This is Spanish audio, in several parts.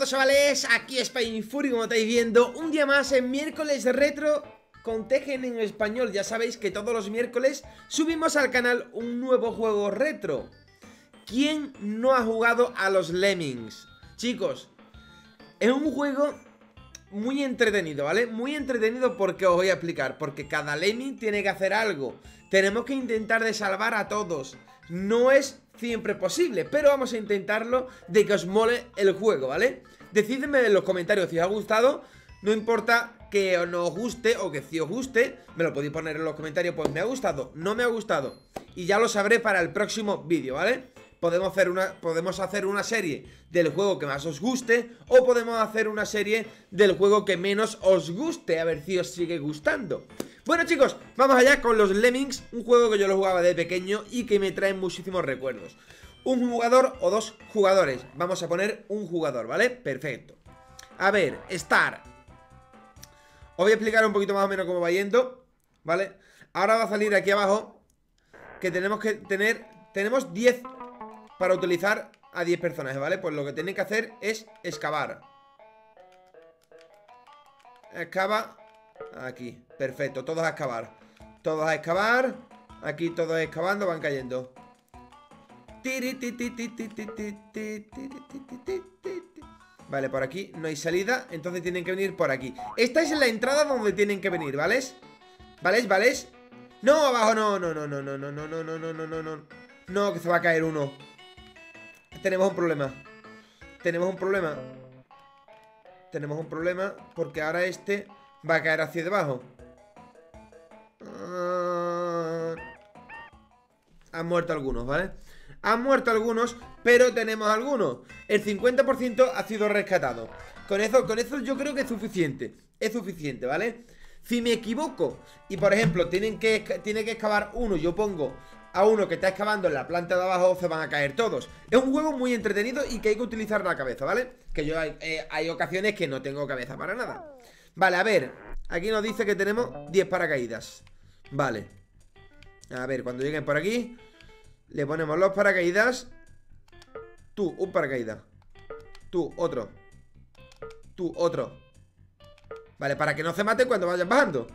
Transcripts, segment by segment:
todos, chavales, aquí Spainfury, como estáis viendo, un día más en miércoles retro con Tekken en español. Ya sabéis que todos los miércoles subimos al canal un nuevo juego retro. ¿Quién no ha jugado a los Lemmings? Chicos, es un juego muy entretenido, ¿vale? Muy entretenido porque os voy a explicar. Porque cada Lemming tiene que hacer algo. Tenemos que intentar de salvar a todos. No es siempre posible, pero vamos a intentarlo, de que os mole el juego, ¿vale? Decidme en los comentarios si os ha gustado. No importa que no os guste o que si os guste, me lo podéis poner en los comentarios. Pues me ha gustado, no me ha gustado, y ya lo sabré para el próximo vídeo, ¿vale? Podemos hacer una serie del juego que más os guste, o podemos hacer una serie del juego que menos os guste, a ver si os sigue gustando. Bueno, chicos, vamos allá con los Lemmings, un juego que yo lo jugaba de pequeño y que me trae muchísimos recuerdos. Un jugador o dos jugadores. Vamos a poner un jugador, ¿vale? Perfecto. A ver, Start. Os voy a explicar un poquito más o menos cómo va yendo, ¿vale? Ahora va a salir aquí abajo que tenemos que tener... Tenemos 10 para utilizar a 10 personajes, ¿vale? Pues lo que tienen que hacer es excavar. Excava. Aquí, perfecto, todos a excavar. Todos a excavar. Aquí todos excavando, van cayendo. Vale, por aquí no hay salida, entonces tienen que venir por aquí. Esta es la entrada donde tienen que venir, ¿vale? ¿Vale? No, abajo, no. No, que se va a caer uno. Tenemos un problema. Tenemos un problema porque ahora este va a caer hacia debajo. Han muerto algunos, ¿vale? Han muerto algunos, pero tenemos algunos. El 50% ha sido rescatado. Con eso yo creo que es suficiente. Es suficiente, ¿vale? Si me equivoco y, por ejemplo, tiene que excavar uno, yo pongo a uno que está excavando en la planta de abajo, se van a caer todos. Es un juego muy entretenido y que hay que utilizar la cabeza, ¿vale? Que yo hay ocasiones que no tengo cabeza para nada. Vale, a ver, aquí nos dice que tenemos 10 paracaídas. Vale. A ver, cuando lleguen por aquí le ponemos los paracaídas. Tú, un paracaídas. Tú, otro. Tú, otro. Vale, para que no se mate cuando vayan bajando.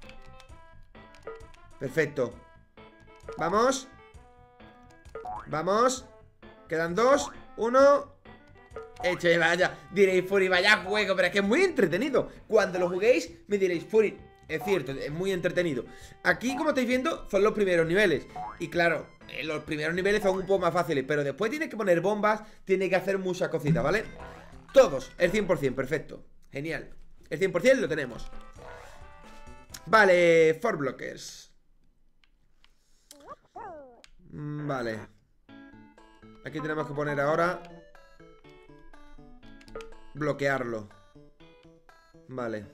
Perfecto. Vamos. Vamos. Quedan 2, 1. Hecho, vaya. Diréis, Fury, vaya juego, pero es que es muy entretenido. Cuando lo juguéis me diréis, Fury, es cierto, es muy entretenido. Aquí, como estáis viendo, son los primeros niveles. Y claro, los primeros niveles son un poco más fáciles, pero después tienes que poner bombas, tienes que hacer muchas cositas, ¿vale? Todos, el 100%, perfecto. Genial, el 100% lo tenemos. Vale, 4 blockers. Vale. Aquí tenemos que poner ahora bloquearlo. Vale.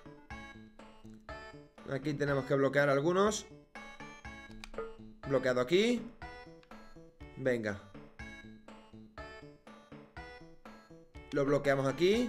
Aquí tenemos que bloquear algunos. Bloqueado aquí. Venga. Lo bloqueamos aquí.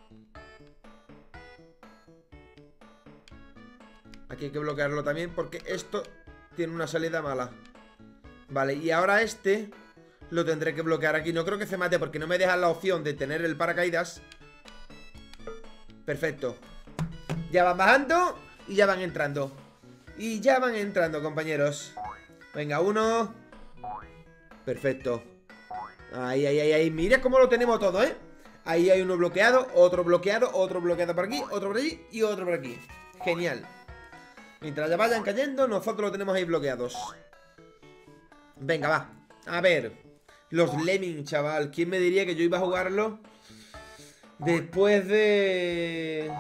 Aquí hay que bloquearlo también porque esto tiene una salida mala. Vale, y ahora este lo tendré que bloquear aquí. No creo que se mate porque no me dejan la opción de tener el paracaídas. Perfecto. Ya van bajando y ya van entrando. Y ya van entrando, compañeros. Venga, uno. Perfecto. Ahí. Mira cómo lo tenemos todo, ¿eh? Ahí hay uno bloqueado, otro bloqueado por aquí, otro por allí y otro por aquí. Genial. Mientras ya vayan cayendo, nosotros lo tenemos ahí bloqueados. Venga, va. A ver, los Lemmings, chaval. ¿Quién me diría que yo iba a jugarlo después de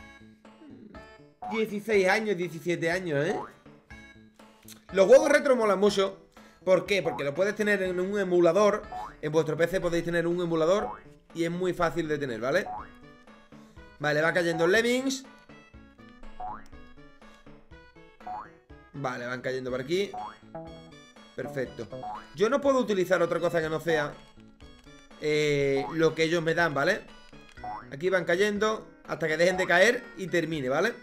16 años, 17 años, ¿eh? Los juegos retro molan mucho. ¿Por qué? Porque lo puedes tener en un emulador. En vuestro PC podéis tener un emulador y es muy fácil de tener, ¿vale? Vale, va cayendo Lemmings. Vale, van cayendo por aquí. Perfecto. Yo no puedo utilizar otra cosa que no sea lo que ellos me dan, ¿vale? Aquí van cayendo hasta que dejen de caer y termine, ¿vale?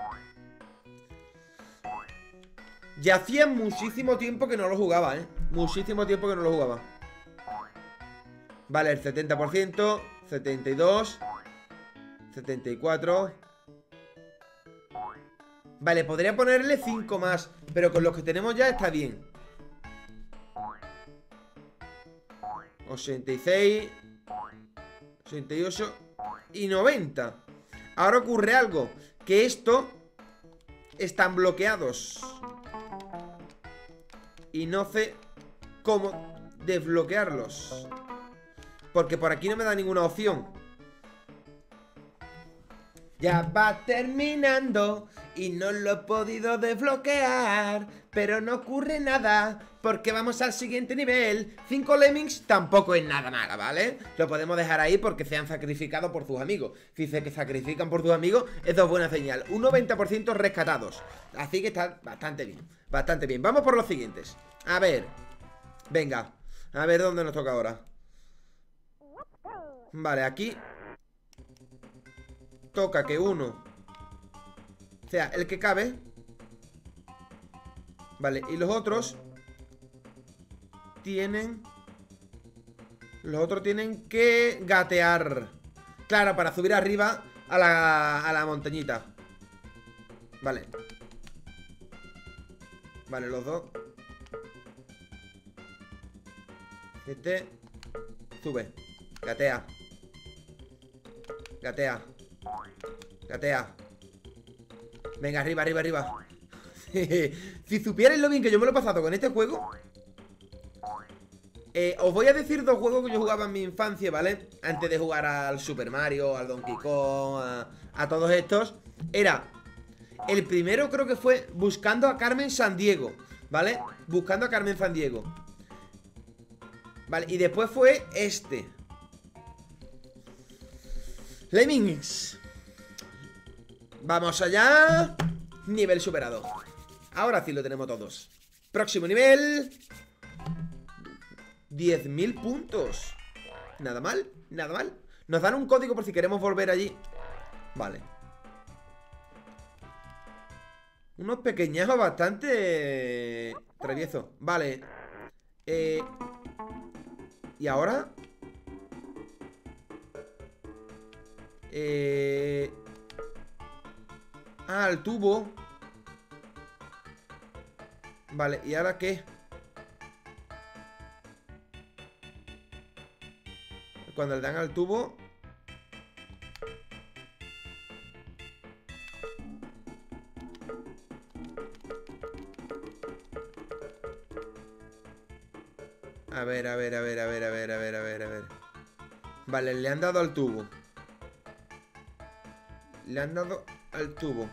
Ya hacía muchísimo tiempo que no lo jugaba, ¿eh? Muchísimo tiempo que no lo jugaba. Vale, el 70%, 72. 74. Vale, podría ponerle 5 más, pero con los que tenemos ya está bien. 86, 88 y 90. Ahora ocurre algo, que esto están bloqueados y no sé cómo desbloquearlos, porque por aquí no me da ninguna opción. Ya va terminando y no lo he podido desbloquear, pero no ocurre nada porque vamos al siguiente nivel. 5 lemmings tampoco es nada mala, ¿vale? Lo podemos dejar ahí porque se han sacrificado por sus amigos. Si se sacrifican por sus amigos, eso es buena señal. Un 90% rescatados, así que está bastante bien, bastante bien. Vamos por los siguientes. A ver, venga, a ver dónde nos toca ahora. Vale, aquí toca que uno sea el que cabe. Vale, y los otros tienen que gatear. Claro, para subir arriba a la montañita. Vale. Vale, los dos. Este sube, gatea. Gatea. Gatea. Venga, arriba, arriba, arriba. Si supierais lo bien que yo me lo he pasado con este juego, os voy a decir dos juegos que yo jugaba en mi infancia, ¿vale? Antes de jugar al Super Mario, al Donkey Kong, a todos estos. Era, el primero creo que fue Buscando a Carmen Sandiego, ¿vale? Buscando a Carmen Sandiego. Vale, y después fue este, Lemmings. Vamos allá. Nivel superado. Ahora sí lo tenemos todos. Próximo nivel. 10.000 puntos. Nada mal, nada mal. Nos dan un código por si queremos volver allí. Vale. Unos pequeñajos bastante traviesos. Vale. ¿Y ahora? Ah, el tubo. Vale, ¿y ahora qué? Cuando le dan al tubo. A ver, a ver, a ver, a ver, a ver, a ver, a ver, a ver. Vale, le han dado al tubo. Le han dado al tubo.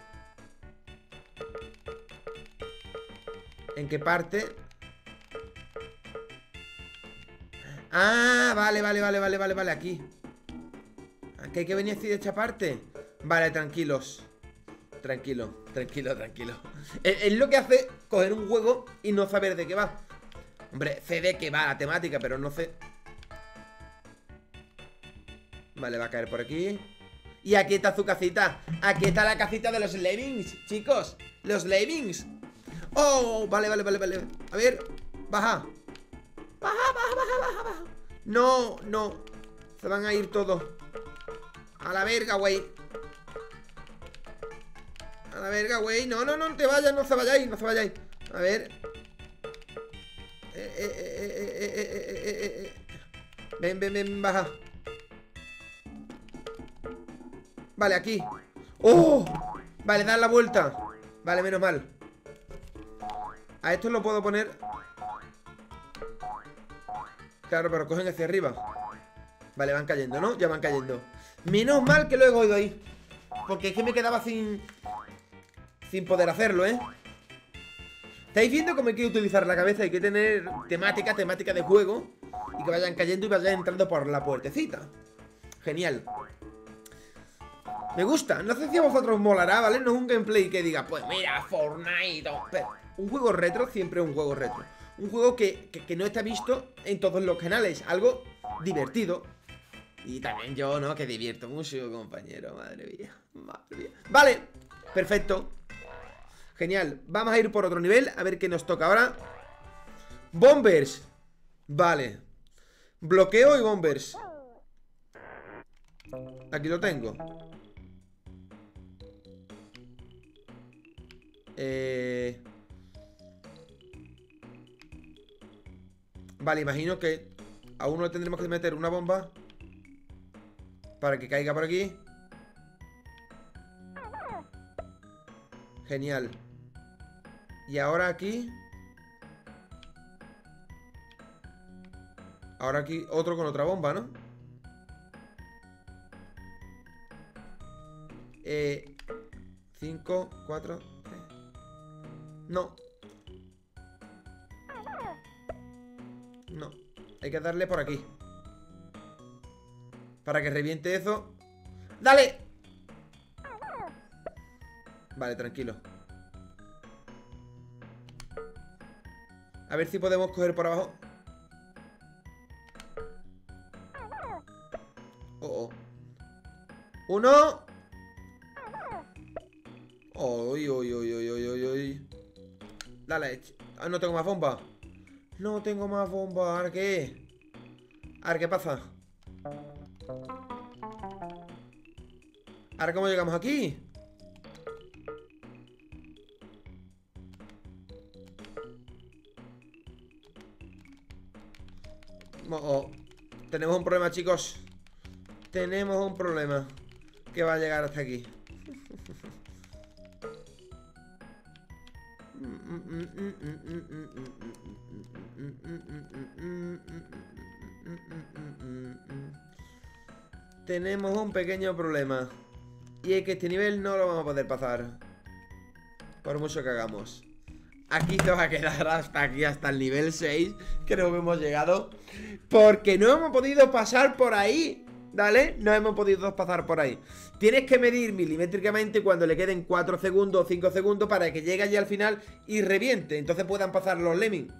¿En qué parte? Ah, vale, vale, vale, vale, vale, vale, aquí. Aquí hay que venir así de esta parte. Vale, tranquilos. Tranquilo, tranquilo, tranquilo. Es lo que hace coger un juego y no saber de qué va. Hombre, sé de qué va la temática, pero no sé. Vale, va a caer por aquí. Y aquí está su casita. Aquí está la casita de los lemmings, chicos. Los lemmings. Oh, vale, vale, vale, vale. A ver, baja. Baja, baja, baja, baja, baja. No, no. Se van a ir todos. A la verga, güey. A la verga, güey. No, no, no te vayas, no se vayáis, no se vayáis. A ver. Ven, ven, ven, baja. Vale, aquí. ¡Oh! Vale, dan la vuelta. Vale, menos mal. A esto lo puedo poner. Claro, pero cogen hacia arriba. Vale, van cayendo, ¿no? Ya van cayendo. Menos mal que lo he cogido ahí, porque es que me quedaba sin poder hacerlo, ¿eh? ¿Estáis viendo cómo hay que utilizar la cabeza? Hay que tener temática de juego. Y que vayan cayendo y vayan entrando por la puertecita. Genial. Me gusta, no sé si a vosotros molará, ¿vale? No es un gameplay que diga, pues mira, Fortnite. Pero un juego retro siempre es un juego retro. Un juego que no está visto en todos los canales. Algo divertido. Y también yo, ¿no? Que divierto mucho, compañero. Madre mía, madre mía. Vale, perfecto. Genial, vamos a ir por otro nivel. A ver qué nos toca ahora. Bombers. Vale. Bloqueo y bombers. Aquí lo tengo. Vale, imagino que a uno le tendremos que meter una bomba para que caiga por aquí. Genial. Y ahora aquí. Ahora aquí otro con otra bomba, ¿no? 5, 4, 3. No. No. Hay que darle por aquí. Para que reviente eso. ¡Dale! Vale, tranquilo. A ver si podemos coger por abajo. Oh, oh. ¡Uno! ¡Uy, uy, uy, uy, uy, uy, uy! Dale. Ah, no tengo más bomba. No tengo más bomba. ¿Ahora qué? ¿Ahora qué pasa? ¿Ahora cómo llegamos aquí? Oh, tenemos un problema, chicos. Tenemos un problema que va a llegar hasta aquí. Tenemos un pequeño problema. Y es que este nivel no lo vamos a poder pasar, por mucho que hagamos. Aquí te va a quedar hasta aquí, hasta el nivel 6. Creo que hemos llegado, porque no hemos podido pasar por ahí. ¿Vale? No hemos podido pasar por ahí. Tienes que medir milimétricamente cuando le queden 4 segundos o 5 segundos para que llegue allí al final y reviente. Entonces puedan pasar los lemmings.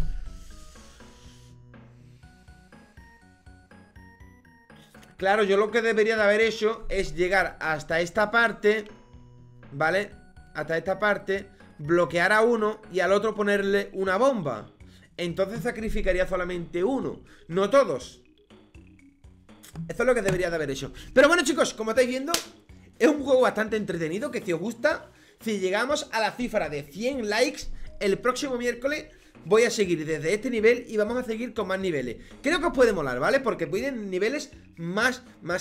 Claro, yo lo que debería de haber hecho es llegar hasta esta parte, ¿vale? Hasta esta parte, bloquear a uno y al otro ponerle una bomba. Entonces sacrificaría solamente uno, no todos. Eso es lo que debería de haber hecho. Pero bueno, chicos, como estáis viendo, es un juego bastante entretenido, que si os gusta, si llegamos a la cifra de 100 likes, el próximo miércoles voy a seguir desde este nivel y vamos a seguir con más niveles. Creo que os puede molar, ¿vale? Porque vienen niveles más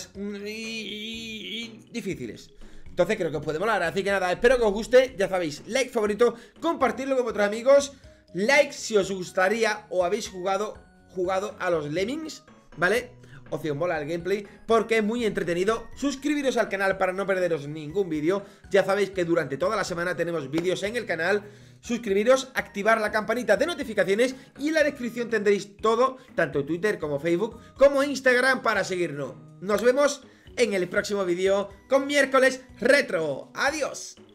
difíciles. Entonces creo que os puede molar, así que nada, espero que os guste. Ya sabéis, like, favorito, compartirlo con vuestros amigos. Like si os gustaría o habéis jugado a los Lemmings, ¿vale? O si os mola el gameplay, porque es muy entretenido. Suscribiros al canal para no perderos ningún vídeo. Ya sabéis que durante toda la semana tenemos vídeos en el canal. Suscribiros, activar la campanita de notificaciones y en la descripción tendréis todo, tanto Twitter como Facebook como Instagram, para seguirnos. Nos vemos en el próximo vídeo con Miércoles Retro. ¡Adiós!